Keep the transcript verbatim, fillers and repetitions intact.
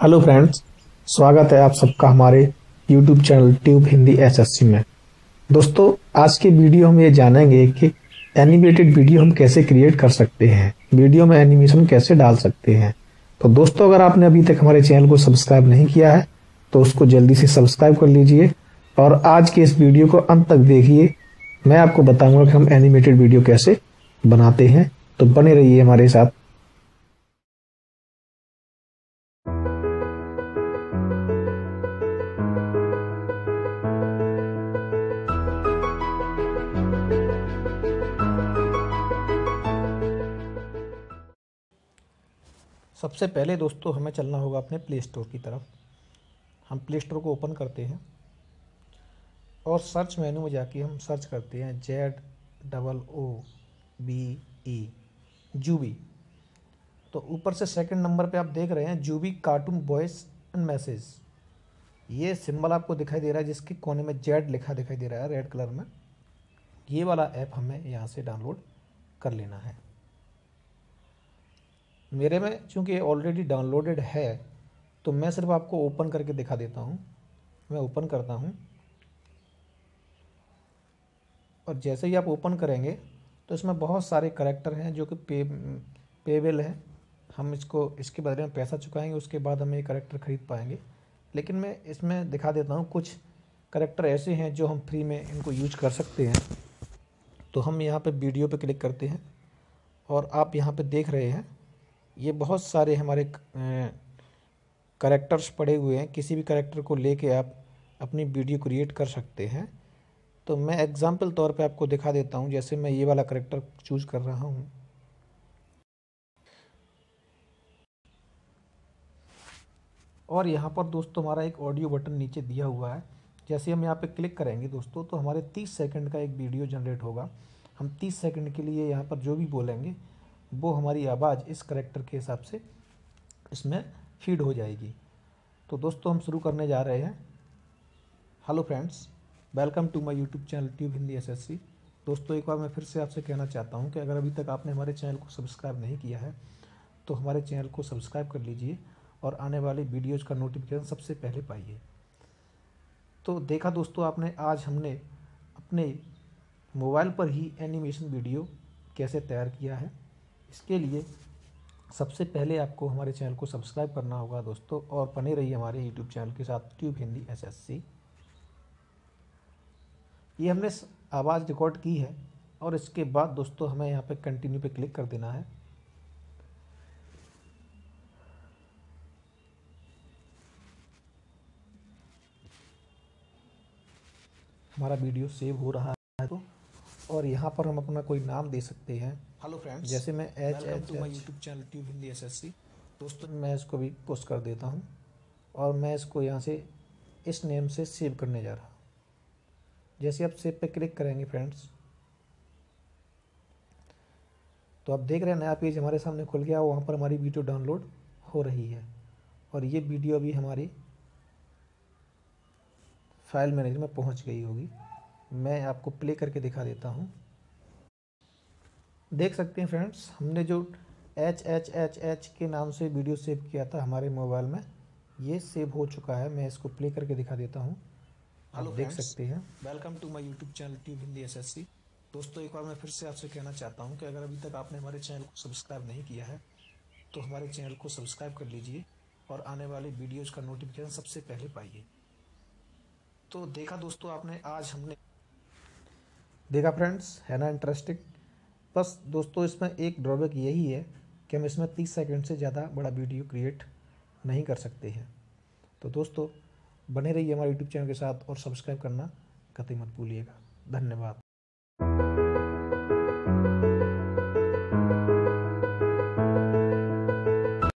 Hello friends, स्वागत है आप सबका हमारे YouTube channel tube Hindi SSC में। दोस्तों, आज के वीडियो हम ये जानेंगे कि एनिमेटेड वीडियो हम कैसे क्रिएट कर सकते हैं, वीडियो में एनिमेशन कैसे डाल सकते हैं। तो दोस्तों, अगर आपने अभी तक हमारे चैनल को सब्सक्राइब नहीं किया है तो उसको जल्दी से सब्सक्राइब कर लीजिए और आज के इस वीडियो को अंत तक देखिए। मैं आपको बताऊंगा कि हम एनिमेटेड वीडियो कैसे बनाते हैं, तो बने रहिए हमारे साथ। सबसे पहले दोस्तों हमें चलना होगा अपने प्ले स्टोर की तरफ। हम प्ले स्टोर को ओपन करते हैं और सर्च मेनू में जाके हम सर्च करते हैं Z double O B E Zoobe. तो ऊपर से सेकंड नंबर पे आप देख रहे हैं Zoobe cartoon voice and message. ये सिंबल आपको दिखाई दे रहा है जिसके कोने में जेड लिखा दिखाई दे रहा है रेड कलर में। ये वाला ऐप हमें यहाँ से डाउनलोड कर लेना है। मेरे में चूँकि ऑलरेडी डाउनलोडेड है तो मैं सिर्फ आपको ओपन करके दिखा देता हूँ। मैं ओपन करता हूँ और जैसे ही आप ओपन करेंगे तो इसमें बहुत सारे करैक्टर हैं जो कि पे पेबल है। हम इसको इसके बदले में पैसा चुकाएंगे, उसके बाद हम ये करैक्टर ख़रीद पाएंगे। लेकिन मैं इसमें दिखा देता हूँ कुछ करैक्टर ऐसे हैं जो हम फ्री में इनको यूज कर सकते हैं। तो हम यहाँ पे वीडियो पे क्लिक करते हैं और आप यहाँ पे देख रहे हैं ये बहुत सारे हमारे करैक्टर्स पड़े हुए हैं। किसी भी करैक्टर को लेके आप अपनी वीडियो क्रिएट कर सकते हैं। तो मैं एग्जाम्पल तौर पे आपको दिखा देता हूँ। जैसे मैं ये वाला करैक्टर चूज कर रहा हूँ और यहाँ पर दोस्तों हमारा एक ऑडियो बटन नीचे दिया हुआ है। जैसे हम यहाँ पे क्लिक करेंगे दोस्तों तो हमारे तीस सेकंड का एक वीडियो जनरेट होगा। हम तीस सेकंड के लिए यहाँ पर जो भी बोलेंगे वो हमारी आवाज़ इस करैक्टर के हिसाब से इसमें फीड हो जाएगी। तो दोस्तों हम शुरू करने जा रहे हैं। Hello friends, welcome to my YouTube channel tube Hindi SSC. दोस्तों, एक बार मैं फिर से आपसे कहना चाहता हूं कि अगर अभी तक आपने हमारे चैनल को सब्सक्राइब नहीं किया है तो हमारे चैनल को सब्सक्राइब कर लीजिए और आने वाली वीडियोज़ का नोटिफिकेशन सबसे पहले पाइए। तो देखा दोस्तों आपने, आज हमने अपने मोबाइल पर ही एनिमेशन वीडियो कैसे तैयार किया है। इसके लिए सबसे पहले आपको हमारे चैनल को सब्सक्राइब करना होगा दोस्तों और बने रहिए हमारे यूट्यूब चैनल के साथ ट्यूब हिंदी एसएससी। ये हमने आवाज़ रिकॉर्ड की है और इसके बाद दोस्तों हमें यहाँ पे कंटिन्यू पे क्लिक कर देना है। हमारा वीडियो सेव हो रहा है तो और यहाँ पर हम अपना कोई नाम दे सकते हैं। हेलो फ्रेंड्स, जैसे मैं H H to my YouTube channel tube Hindi SSC. दोस्तों मैं इसको भी पोस्ट कर देता हूँ और मैं इसको यहाँ से इस नेम से सेव करने जा रहा हूँ। जैसे आप सेव पे क्लिक करेंगे फ्रेंड्स तो आप देख रहे हैं नया पेज हमारे सामने खुल गया। वहाँ पर हमारी वीडियो डाउनलोड हो रही है और ये वीडियो अभी हमारी फाइल मैनेजर में पहुँच गई होगी। मैं आपको प्ले करके दिखा देता हूँ। देख सकते हैं फ्रेंड्स, हमने जो एच एच एच एच के नाम से वीडियो सेव किया था हमारे मोबाइल में, ये सेव हो चुका है। मैं इसको प्ले करके दिखा देता हूँ। आप देख सकते हैं। Welcome to my YouTube channel tube Hindi SSC. दोस्तों, एक बार मैं फिर से आपसे कहना चाहता हूँ कि अगर अभी तक आपने हमारे चैनल को सब्सक्राइब नहीं किया है तो हमारे चैनल को सब्सक्राइब कर लीजिए और आने वाले वीडियोज़ का नोटिफिकेशन सबसे पहले पाइए। तो देखा दोस्तों आपने, आज हमने देखा फ्रेंड्स, है ना इंटरेस्टिंग। बस दोस्तों इसमें एक ड्रॉबैक यही है कि हम इसमें तीस सेकंड से ज़्यादा बड़ा वीडियो क्रिएट नहीं कर सकते हैं। तो दोस्तों बने रहिए हमारे यूट्यूब चैनल के साथ और सब्सक्राइब करना कतई मत भूलिएगा। धन्यवाद।